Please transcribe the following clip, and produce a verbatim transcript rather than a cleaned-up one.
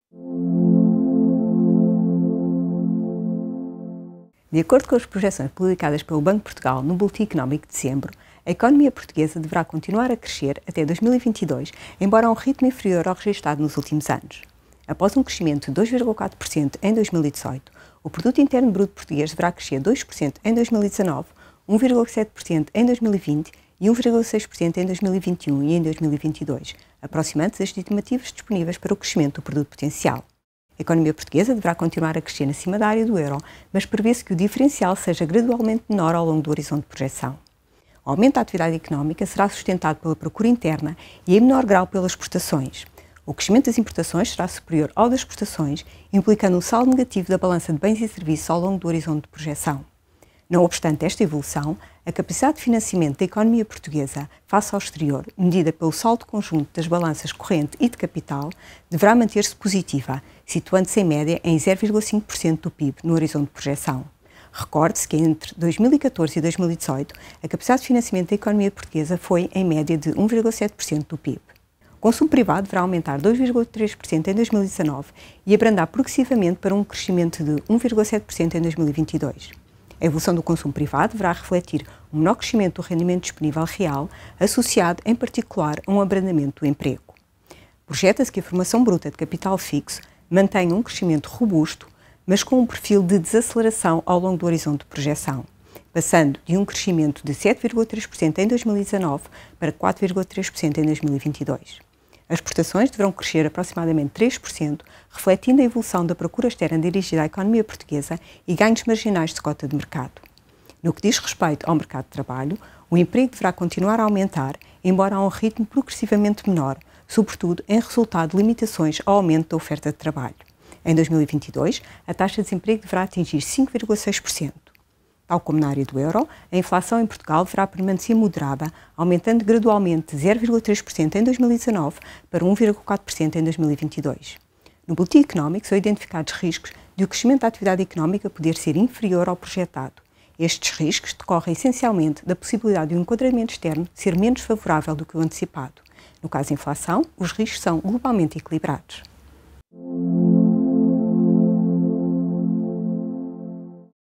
De acordo com as projeções publicadas pelo Banco de Portugal no Boletim Económico de dezembro, a economia portuguesa deverá continuar a crescer até dois mil e vinte e dois, embora a um ritmo inferior ao registrado nos últimos anos. Após um crescimento de dois vírgula quatro por cento em dois mil e dezoito, o Produto Interno Bruto português deverá crescer dois por cento em dois mil e dezanove, um vírgula sete por cento em dois mil e vinte e um vírgula seis por cento em dois mil e vinte e um e em dois mil e vinte e dois, aproximando-se das estimativas disponíveis para o crescimento do produto potencial. A economia portuguesa deverá continuar a crescer acima da área do euro, mas prevê-se que o diferencial seja gradualmente menor ao longo do horizonte de projeção. O aumento da atividade económica será sustentado pela procura interna e, em menor grau, pelas exportações. O crescimento das importações será superior ao das exportações, implicando um saldo negativo da balança de bens e serviços ao longo do horizonte de projeção. Não obstante esta evolução, a capacidade de financiamento da economia portuguesa face ao exterior, medida pelo saldo conjunto das balanças corrente e de capital, deverá manter-se positiva, situando-se em média em zero vírgula cinco por cento do P I B no horizonte de projeção. Recorde-se que entre dois mil e catorze e dois mil e dezoito, a capacidade de financiamento da economia portuguesa foi em média de um vírgula sete por cento do P I B. O consumo privado deverá aumentar dois vírgula três por cento em dois mil e dezanove e abrandar progressivamente para um crescimento de um vírgula sete por cento em dois mil e vinte e dois. A evolução do consumo privado deverá refletir um menor crescimento do rendimento disponível real, associado, em particular, a um abrandamento do emprego. Projeta-se que a formação bruta de capital fixo mantenha um crescimento robusto, mas com um perfil de desaceleração ao longo do horizonte de projeção, passando de um crescimento de sete vírgula três por cento em dois mil e dezanove para quatro vírgula três por cento em dois mil e vinte e dois. As exportações deverão crescer aproximadamente três por cento, refletindo a evolução da procura externa dirigida à economia portuguesa e ganhos marginais de cota de mercado. No que diz respeito ao mercado de trabalho, o emprego deverá continuar a aumentar, embora a um ritmo progressivamente menor, sobretudo em resultado de limitações ao aumento da oferta de trabalho. Em dois mil e vinte e dois, a taxa de desemprego deverá atingir cinco vírgula seis por cento. Tal como na área do euro, a inflação em Portugal deverá permanecer moderada, aumentando gradualmente de zero vírgula três por cento em dois mil e dezanove para um vírgula quatro por cento em dois mil e vinte e dois. No Boletim Económico são identificados riscos de o crescimento da atividade económica poder ser inferior ao projetado. Estes riscos decorrem essencialmente da possibilidade de um enquadramento externo ser menos favorável do que o antecipado. No caso da inflação, os riscos são globalmente equilibrados.